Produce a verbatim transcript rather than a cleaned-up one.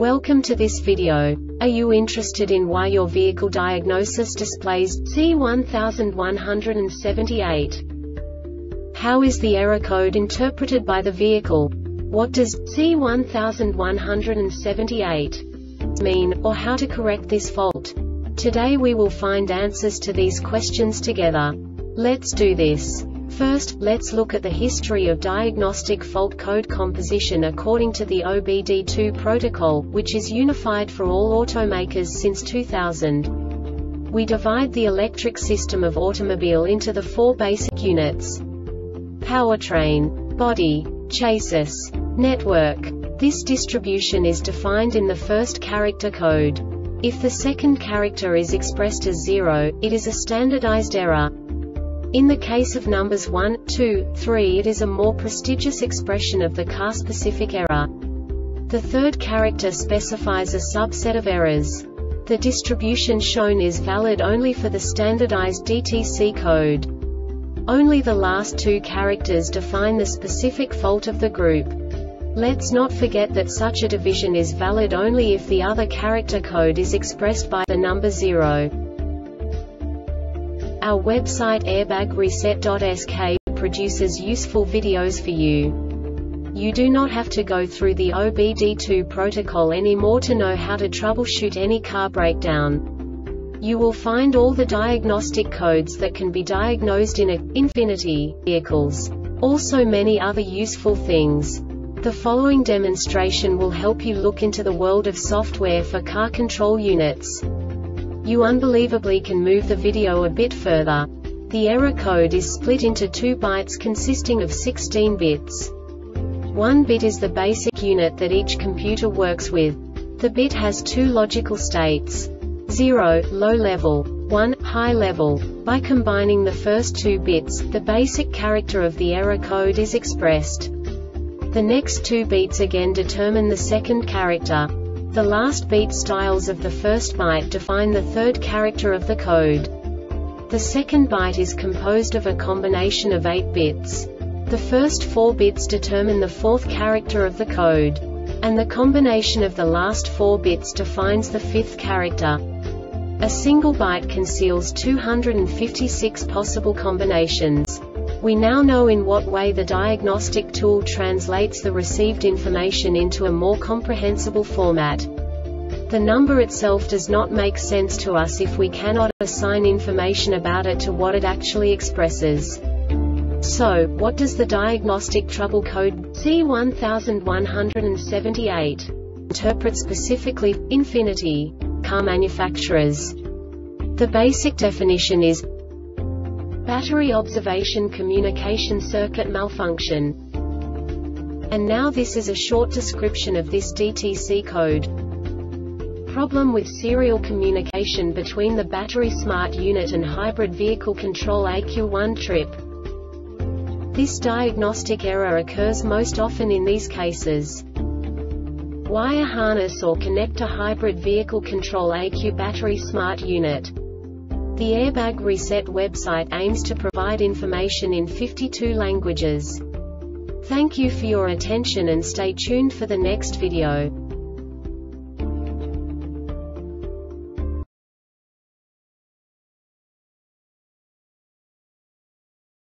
Welcome to this video. Are you interested in why your vehicle diagnosis displays C one one seven eight? How is the error code interpreted by the vehicle? What does C one one seven eight mean, or how to correct this fault? Today we will find answers to these questions together. Let's do this. First, let's look at the history of diagnostic fault code composition according to the O B D two protocol, which is unified for all automakers since two thousand. We divide the electric system of automobile into the four basic units: powertrain, body, chassis, network. This distribution is defined in the first character code. If the second character is expressed as zero, it is a standardized error. In the case of numbers one, two, three, it is a more prestigious expression of the car-specific error. The third character specifies a subset of errors. The distribution shown is valid only for the standardized D T C code. Only the last two characters define the specific fault of the group. Let's not forget that such a division is valid only if the other character code is expressed by the number zero. Our website airbag reset dot S K produces useful videos for you. You do not have to go through the O B D two protocol anymore to know how to troubleshoot any car breakdown. You will find all the diagnostic codes that can be diagnosed in a Infiniti vehicles. Also many other useful things. The following demonstration will help you look into the world of software for car control units. You unbelievably can move the video a bit further. The error code is split into two bytes consisting of sixteen bits. One bit is the basic unit that each computer works with. The bit has two logical states: zero, low level, one, high level. By combining the first two bits, the basic character of the error code is expressed. The next two bits again determine the second character. The last beat styles of the first byte define the third character of the code. The second byte is composed of a combination of eight bits. The first four bits determine the fourth character of the code. And the combination of the last four bits defines the fifth character. A single byte conceals two hundred fifty-six possible combinations. We now know in what way the diagnostic tool translates the received information into a more comprehensible format. The number itself does not make sense to us if we cannot assign information about it to what it actually expresses. So, what does the diagnostic trouble code C one one seven eight interpret specifically for Infiniti car manufacturers? The basic definition is battery observation communication circuit malfunction. And now this is a short description of this D T C code. Problem with serial communication between the battery smart unit and hybrid vehicle control A Q one trip. This diagnostic error occurs most often in these cases: wire harness or connector hybrid vehicle control A Q battery smart unit. The Airbag Reset website aims to provide information in fifty-two languages. Thank you for your attention and stay tuned for the next video.